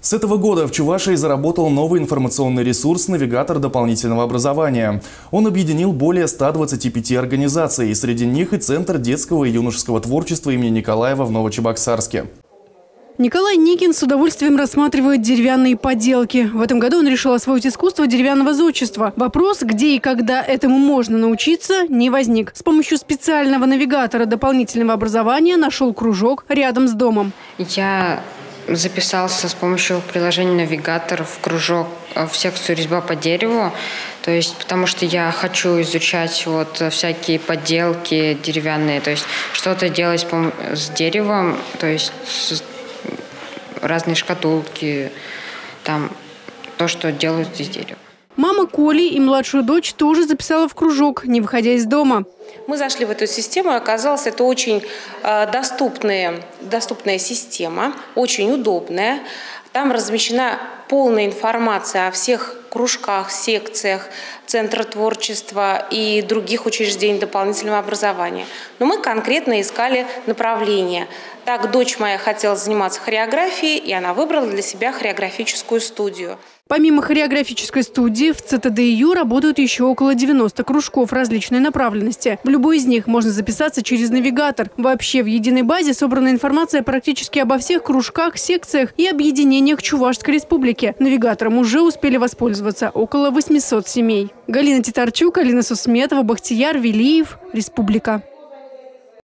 С этого года в Чувашии заработал новый информационный ресурс «Навигатор дополнительного образования». Он объединил более 125 организаций, и среди них и Центр детского и юношеского творчества имени Николаева в Новочебоксарске. Николай Никин с удовольствием рассматривает деревянные поделки. В этом году он решил освоить искусство деревянного зодчества. Вопрос, где и когда этому можно научиться, не возник. С помощью специального навигатора дополнительного образования нашел кружок рядом с домом. Я записался с помощью приложения «Навигатор» в кружок в секцию «Резьба по дереву». То есть, потому что я хочу изучать всякие поделки деревянные. То есть, что-то делать с деревом, то есть разные шкатулки, там то, что делают из дерева. Мама Коли и младшую дочь тоже записала в кружок, не выходя из дома. Мы зашли в эту систему, и оказалось, это очень доступная система, очень удобная. Там размещена полная информация о всех кружках, секциях Центра творчества и других учреждений дополнительного образования. Но мы конкретно искали направление. Так, дочь моя хотела заниматься хореографией, и она выбрала для себя хореографическую студию. Помимо хореографической студии, в ЦТДИЮ работают еще около 90 кружков различной направленности. В любой из них можно записаться через навигатор. Вообще в единой базе собрана информация практически обо всех кружках, секциях и объединениях Чувашской республики. Навигатором уже успели воспользоваться около 800 семей. Галина Титарчук, Алина Сусметова, Бахтияр Велиев, Республика.